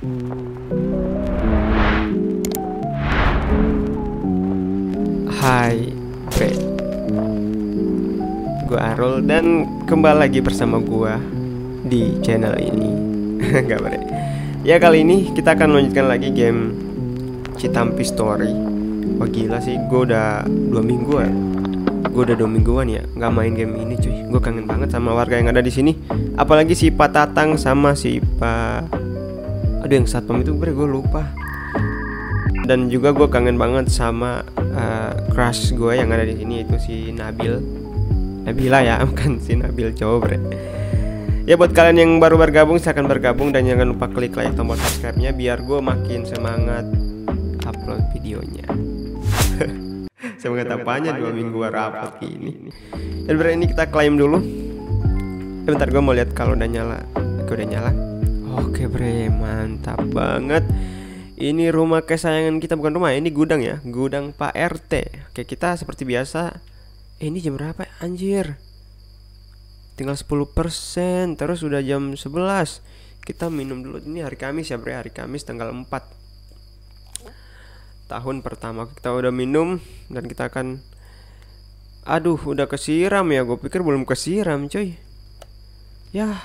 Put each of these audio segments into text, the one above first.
Hai, Bre. Gue Arul dan kembali lagi bersama gue di channel ini. Gak Bre. Ya kali ini kita akan melanjutkan lagi game Citampi Story. Wah gila sih, gue udah 2 minggu ya. Gue udah 2 mingguan ya nggak main game ini cuy. Gue kangen banget sama warga yang ada di sini. Apalagi si Pak Tatang sama si Pak, aduh yang satpam itu Bre, gue lupa. Dan juga gue kangen banget sama crush gue yang ada di sini, yaitu si Nabila ya, bukan si Nabil cowok Bre. Ya buat kalian yang baru bergabung, silahkan bergabung dan jangan lupa klik like tombol subscribe-nya biar gue makin semangat upload videonya. Semangat apanya 2 minggu baru upload gini. Dan Bre, ini kita klaim dulu. Bentar gue mau lihat kalau udah nyala. Oke udah nyala. Oke Bre, mantap banget. Ini rumah kesayangan kita, bukan rumah, ini gudang ya, gudang Pak RT. Oke, kita seperti biasa. Ini jam berapa ya? Anjir, tinggal 10%, terus udah jam 11. Kita minum dulu. Ini hari Kamis ya Bre, hari Kamis tanggal 4 tahun pertama. Kita udah minum dan kita akan, aduh udah kesiram ya, gue pikir belum kesiram coy. Ya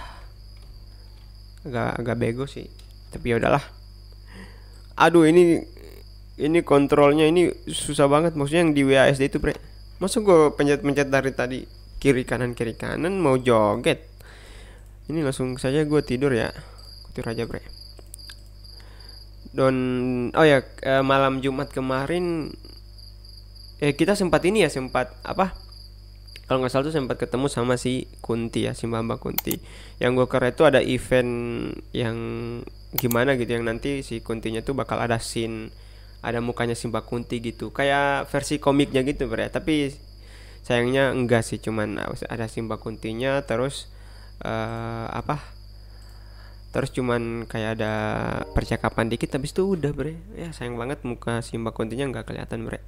agak bego sih, tapi ya udahlah. Aduh ini kontrolnya ini susah banget. Maksudnya yang di WASD itu Bre, masa gue pencet dari tadi kiri kanan mau joget. Ini langsung saja gue tidur ya. Gue tidur aja Bre. Dan oh ya, malam Jumat kemarin kita sempat ini ya, sempat apa, kalau nggak salah tuh sempat ketemu sama si Kunti ya, si Mbak Kunti. Yang gue kira itu ada event yang gimana gitu, yang nanti si Kuntinya tuh bakal ada scene, ada mukanya si Mbak Kunti gitu, kayak versi komiknya gitu Bre. Tapi sayangnya enggak sih, cuman ada si Mbak Kuntinya, terus terus cuman kayak ada percakapan dikit, habis itu udah Bre. Ya sayang banget muka si Mbak Kuntinya nggak kelihatan Bre.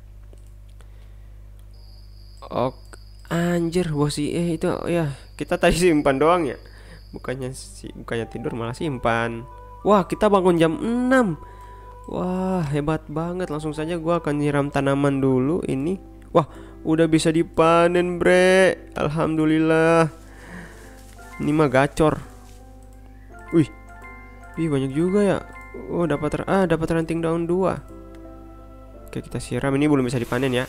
Oh anjir, bos sih itu ya, kita tadi simpan doang ya, bukannya tidur malah simpan. Wah kita bangun jam 6. Wah hebat banget. Langsung saja gua akan nyiram tanaman dulu ini. Wah udah bisa dipanen Bre, alhamdulillah. Ini mah gacor. Wih banyak juga ya. Oh dapat ranting daun 2. Oke kita siram, ini belum bisa dipanen ya.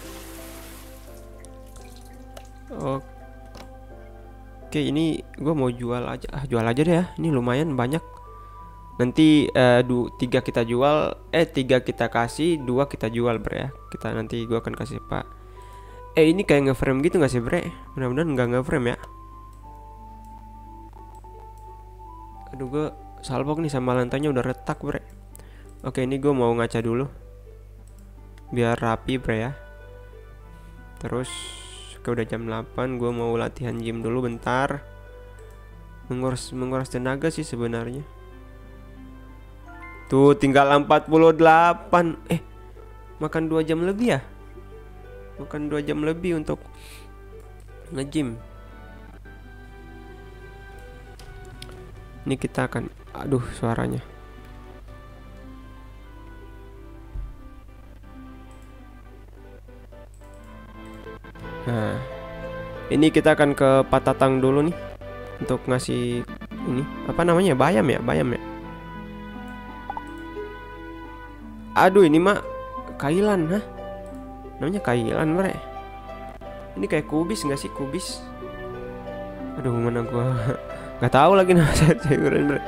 Oke ini gua mau jual aja. Jual aja deh ya, ini lumayan banyak. Nanti 3 kita jual, 3 kita kasih, 2 kita jual Bre ya. Kita nanti gua akan kasih Pak. Ini kayak ngeframe gitu gak sih Bre? Mudah-mudahan gak ngeframe ya. Aduh gue salpok nih, sama lantainya udah retak Bre. Oke ini gue mau ngaca dulu biar rapi Bre ya. Terus udah jam 8, gue mau latihan gym dulu bentar. Menguras tenaga sih sebenarnya. Tuh tinggal 48. Makan 2 jam lebih ya. Makan 2 jam lebih untuk nge-gym. Ini kita akan, aduh suaranya. Nah ini kita akan ke Pak Tatang dulu nih untuk ngasih ini, apa namanya, bayam ya. Aduh ini mah kailan, namanya kailan Bre. Ini kayak kubis nggak sih, kubis? Aduh mana gua nggak tahu lagi nama sayuran Bre.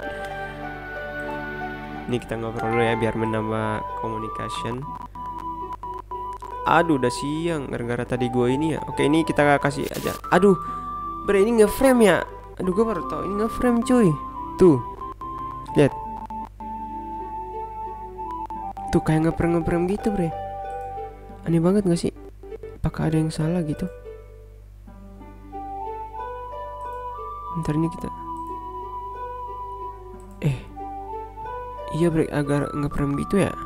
Ini kita ngobrol dulu ya biar menambah communication. Aduh udah siang gara-gara tadi gua ini ya. Oke ini kita kasih aja. Aduh Bre ini ngeframe ya. Aduh gua baru tahu ini ngeframe cuy. Tuh lihat. Tuh kayak ngeprem gitu Bre. Aneh banget gak sih? Apakah ada yang salah gitu? Ntar ini kita iya Bre, agak ngeprem gitu ya.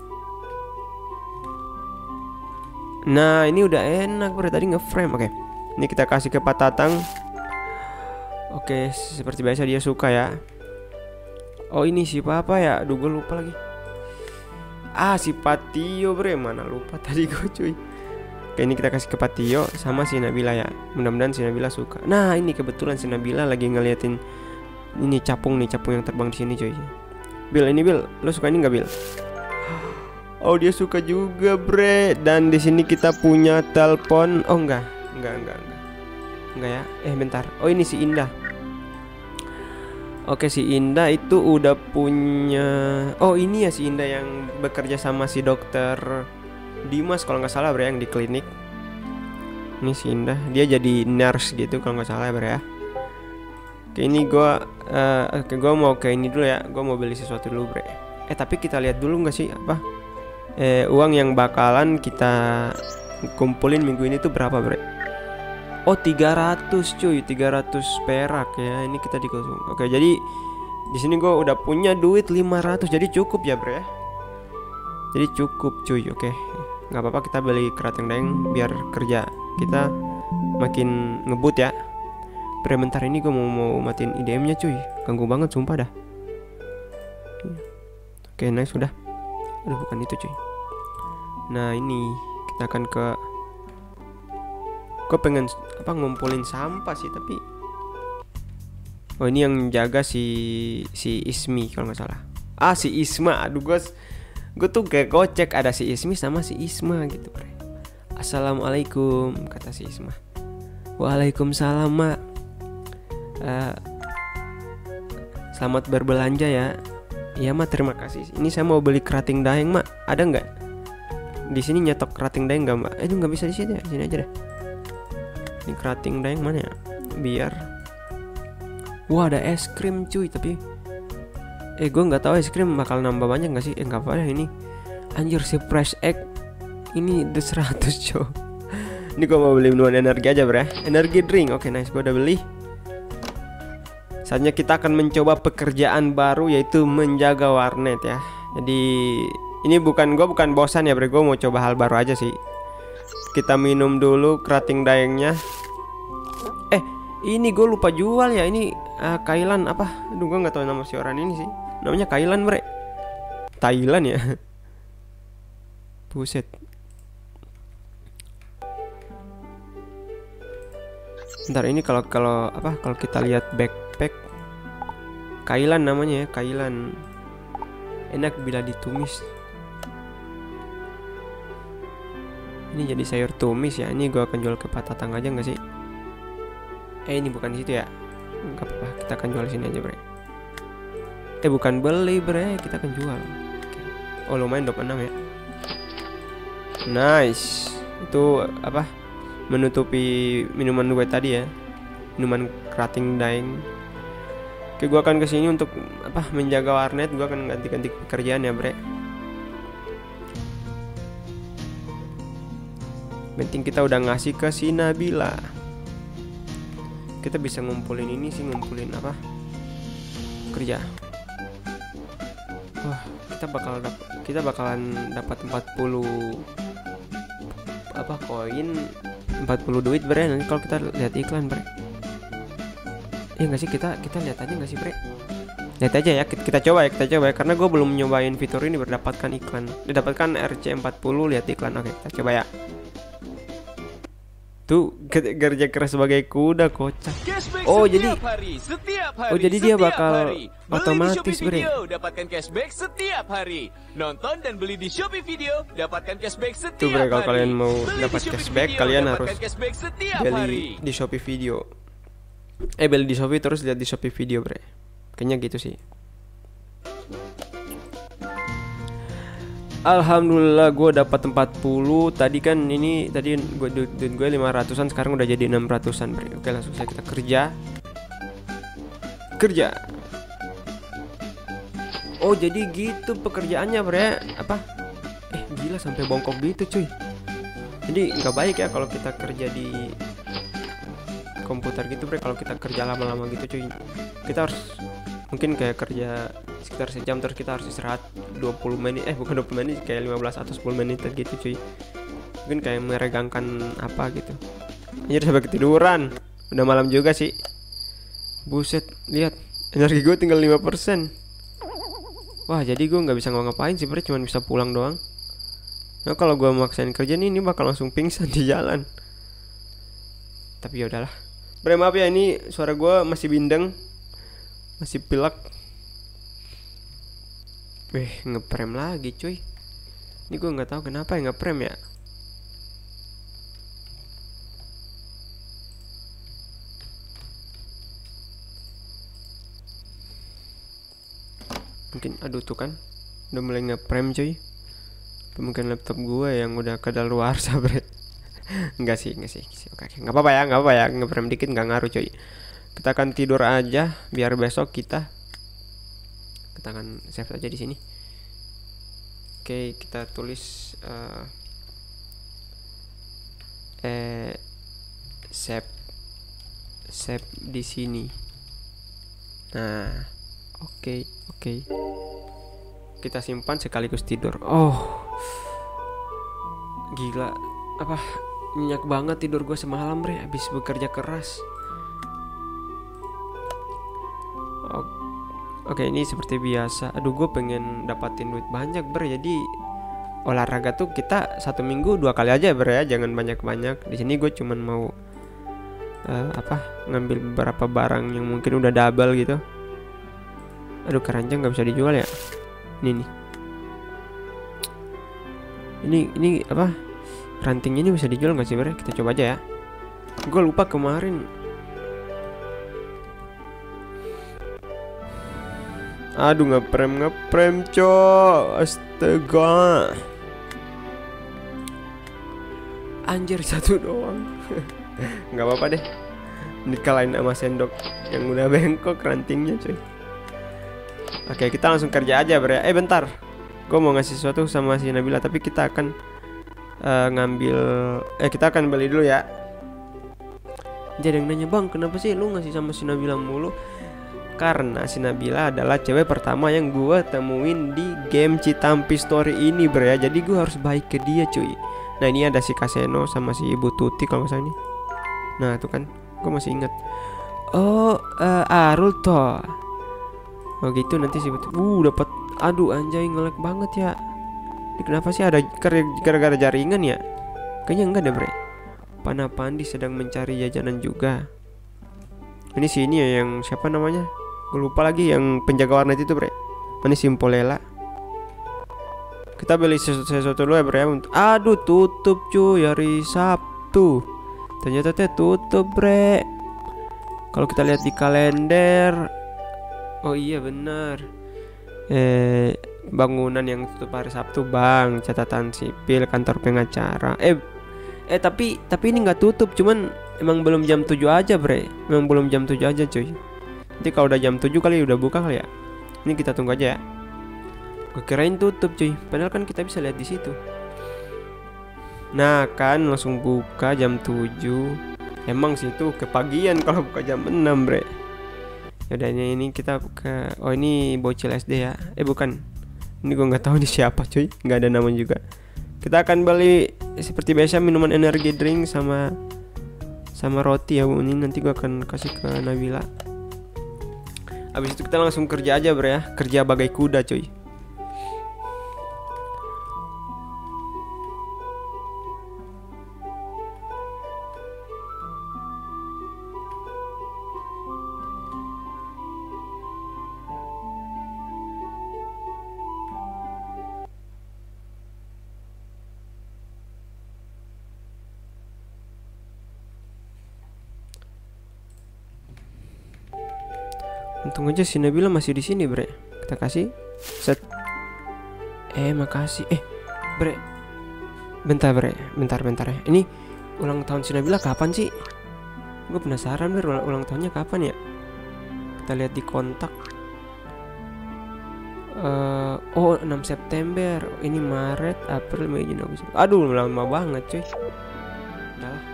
Nah ini udah enak Bre, tadi ngeframe. Oke ini kita kasih ke Pak Tatang. Oke seperti biasa dia suka ya. Oh ini si Papa ya. Aduh gue lupa lagi. Si Patio bre. Mana lupa tadi gue cuy. Oke ini kita kasih ke Patio sama si Nabila ya. Mudah-mudahan si Nabila suka. Nah ini kebetulan si Nabila lagi ngeliatin ini capung yang terbang di sini cuy. Bil ini Bil, lo suka ini nggak Bil? Oh dia suka juga bre. Dan di sini kita punya telepon. Oh enggak ya. Bentar. Oh ini si Indah. Oke si Indah itu udah punya. Oh ini ya si Indah yang bekerja sama si dokter Dimas kalau nggak salah bre, yang di klinik. Ini si Indah, dia jadi nurse gitu kalau nggak salah bre ya. Oke ini gue mau ke ini dulu ya. Gue mau beli sesuatu dulu bre. Tapi kita lihat dulu nggak sih apa uang yang bakalan kita kumpulin minggu ini tuh berapa bre? Oh 300 cuy, 300 perak ya. Ini kita dikosong. Oke jadi di sini gue udah punya duit 500, jadi cukup ya bre ya. Jadi cukup cuy. Oke nggak apa-apa, kita beli kerating daeng biar kerja kita makin ngebut ya. Bre bentar ini gue mau matiin IDM-nya cuy, ganggu banget sumpah dah. Oke nice sudah. Aduh bukan itu cuy. Nah ini kita akan ke. Gue pengen ngumpulin sampah sih tapi. Oh ini yang jaga si Ismi kalau nggak salah. Si Isma. Aduh gue tuh kayak gocek, ada si Ismi sama si Isma gitu bre. Assalamualaikum kata si Isma. Waalaikumsalam mak. Selamat berbelanja ya. Iya mak terima kasih. Ini saya mau beli kerating daeng mak. Ada nggak? Di sini nyetok kerating daeng nggak mak? Itu nggak bisa di sini ya. Sini aja deh. Ini kerating daeng mana ya? Biar. Wah ada es krim cuy tapi. Gue nggak tahu es krim bakal nambah banyak nggak sih? Nggak apa-apa ini. Anjir si fresh egg. Ini udah 100 cuy. Ini gue mau beli minuman energi aja bre. Energi drink. Oke nice gue udah beli. Saatnya kita akan mencoba pekerjaan baru yaitu menjaga warnet ya. Jadi ini gue bukan bosan ya bre. Gue mau coba hal baru aja sih. Kita minum dulu kerating daengnya. Ini gue lupa jual ya. Ini Kailan apa? Aduh gue gak tahu nama si orang ini sih. Namanya Kailan bre. Thailand ya. Buset. Bentar ini kalau kita lihat backpack Kailan namanya ya, Kailan. Enak bila ditumis. Ini jadi sayur tumis ya. Ini gue akan jual ke Pak Tatang aja nggak sih? Ini bukan di situ ya. Gak apa-apa, kita akan jual sini aja bre. Bukan beli bre, kita akan jual. Oh lumayan 26 ya. Nice. Itu apa? Menutupi minuman gue tadi ya. Minuman kerating daeng. Oke gue akan kesini untuk menjaga warnet. Gue akan ganti-ganti pekerjaan ya bre. Penting kita udah ngasih ke si Nabila. Kita bisa ngumpulin ini sih, ngumpulin kerja. Wah, kita bakalan dapat 40 koin, 40 duit bre. Nanti kalau kita lihat iklan bre. Iya nggak sih, kita lihat aja nggak sih bre? Lihat aja ya, kita coba ya karena gue belum nyobain fitur ini berdapatkan iklan. Didapatkan RC40 lihat iklan. Oke, kita coba ya. Tuh kerja keras sebagai kuda kocak. Oh jadi dia bakal otomatis bre. Dapatkan cashback setiap hari. Nonton dan beli di Shopee Video dapatkan cashback setiap hari. Tuh bre, kalau kalian mau dapat cashback kalian harus beli di Shopee Video. Beli di Shopee terus lihat di Shopee Video bre. Kayaknya gitu sih. Alhamdulillah gue dapat 40. Tadi kan tadi gue 500-an, sekarang udah jadi 600-an bre. Oke langsung saja kita kerja. Oh jadi gitu pekerjaannya bre. Gila sampai bongkok gitu cuy. Jadi nggak baik ya kalau kita kerja di komputer gitu bre. Kalau kita kerja lama-lama gitu cuy, kita harus mungkin kayak kerja sekitar sejam terus kita harus istirahat 20 menit. Bukan 20 menit, kayak 15 atau 10 menit gitu cuy. Mungkin kayak meregangkan apa gitu. Anjir sampai ketiduran. Udah malam juga sih. Buset, lihat energi gue tinggal 5%. Wah, jadi gue nggak bisa ngapain sih bre, cuma bisa pulang doang. Nah, kalau gue maksain kerja nih, ini bakal langsung pingsan di jalan. Tapi ya udahlah. Bre, maaf ya, ini suara gue masih bindeng, masih pilek. Ngeprem lagi cuy. Ini gue nggak tahu kenapa ya ngeprem ya. Mungkin aduh tuh kan udah mulai ngeprem cuy. Mungkin laptop gue yang udah kadaluarsa bre. Enggak sih. Oke, nggak apa-apa ya, ngeprem dikit nggak ngaruh cuy. Kita akan tidur aja biar besok kita akan save aja di sini. Oke, kita tulis save di sini. Nah, oke. Kita simpan sekaligus tidur. Oh, gila, apa nyenyak banget tidur gue semalam bre, habis bekerja keras. Oke, ini seperti biasa. Aduh, gue pengen dapatin duit banyak bre. Jadi olahraga tuh kita 1 minggu 2 kali aja bre ya, jangan banyak-banyak. Di sini gue cuman mau ngambil beberapa barang yang mungkin udah double gitu. Aduh, keranjang nggak bisa dijual ya. Ini apa? Ranting ini bisa dijual nggak sih bre? Kita coba aja ya. Gue lupa kemarin. Aduh, ngeprem cok. Astaga. Anjir, 1 doang. Nggak apa-apa deh. Dikalahin sama sendok yang udah bengkok rantingnya coy. Oke, kita langsung kerja aja bre. Bentar, gue mau ngasih sesuatu sama si Nabila, tapi kita akan kita akan beli dulu ya. Jadi yang nanya, bang kenapa sih lu ngasih sama si Nabila mulu? Karena si Nabila adalah cewek pertama yang gue temuin di game Citampi Story ini bre ya. Jadi gue harus baik ke dia cuy. Nah, ini ada si Kaseno sama si Ibu Tuti kalau nggak salah nih. Nah tuh kan, gue masih ingat. Oh, Arul toh. Oh gitu, nanti sih dapat. Aduh anjay, nge-lag banget ya. Ini kenapa sih, ada gara-gara jaringan ya? Kayaknya enggak deh bre. Panapandi sedang mencari jajanan juga. Ini sih ini ya, yang siapa namanya? Gue lupa lagi, yang penjaga warnet itu bre. Ini Simpolela. Kita beli sesuatu dulu ya bre. Aduh, tutup cuy hari Sabtu. Ternyata tutup bre. Kalau kita lihat di kalender, oh iya benar. Bangunan yang tutup hari Sabtu bang, catatan sipil, kantor pengacara. Tapi ini nggak tutup, cuman emang belum jam 7 aja bre. Memang belum jam 7 aja cuy. Nanti kalau udah jam 7 kali udah buka kali ya. Ini kita tunggu aja ya. Gue kirain tutup cuy, padahal kan kita bisa lihat di situ. Nah kan langsung buka jam 7. Emang sih itu kepagian kalau buka jam 6 bre. Yaudah, ini kita ke, oh ini bocil SD ya. Bukan, ini gue nggak tahu ini siapa cuy, nggak ada nama juga. Kita akan beli seperti biasa minuman energi drink sama roti ya. Ini nanti gue akan kasih ke Nabila. Habis itu kita langsung kerja aja bre ya. Kerja bagai kuda cuy. Untung aja si Nabila masih di sini bre. Kita kasih set. Makasih. Bre, bentar ya. Ini ulang tahun si Nabila kapan sih? Gue penasaran bre, ulang tahunnya kapan ya? Kita lihat di kontak. 6 September. Ini Maret, April, Mei, Juni, Agustus. Aduh, lama banget cuy. Udah lah.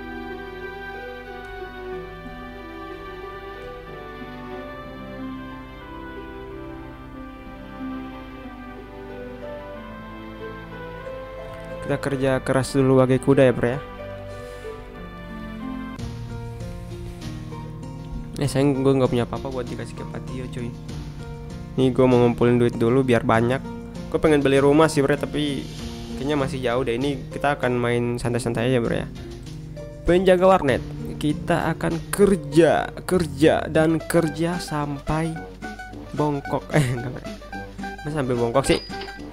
Kita kerja keras dulu bagai kuda ya bre ya. Sayang gue gak punya apa-apa buat dikasih ke Patio cuy. Nih gue mau ngumpulin duit dulu biar banyak. Gue pengen beli rumah sih bre, tapi kayaknya masih jauh deh. Ini kita akan main santai-santai aja bre ya. Penjaga warnet, kita akan kerja dan kerja sampai bongkok. Enggak bre, masa sampai bongkok sih?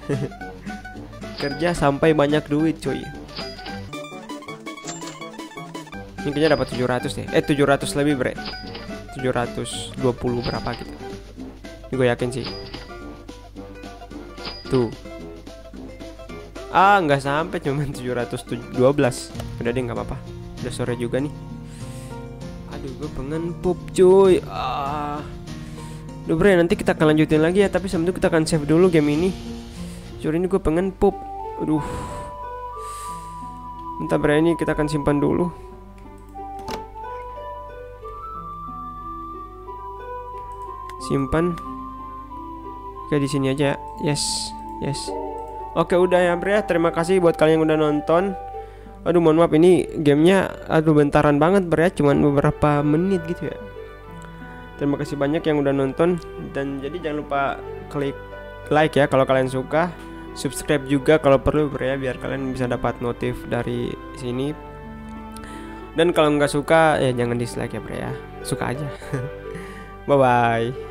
Kerja sampai banyak duit cuy. Ini kayaknya dapat 700 deh. 700 lebih bre, 720 berapa gitu. Ini gue yakin sih. Tuh. Nggak sampai, cuma 712. Udah deh, nggak apa-apa. Udah sore juga nih. Aduh, gue pengen pup cuy. Duh bre, nanti kita akan lanjutin lagi ya. Tapi sebelum itu kita akan save dulu game ini. Cuy, ini gue pengen pup. Aduh. Bentar bre, ini kita akan simpan dulu. Simpan. Oke, di sini aja. Yes. Oke, udah ya bre. Terima kasih buat kalian yang udah nonton. Aduh, mohon maaf ini gamenya bentaran banget bre, cuman beberapa menit gitu ya. Terima kasih banyak yang udah nonton. Dan jadi jangan lupa klik like ya kalau kalian suka. Subscribe juga kalau perlu bre ya, biar kalian bisa dapat notif dari sini. Dan kalau nggak suka ya jangan dislike ya bre ya. Suka aja. Bye bye.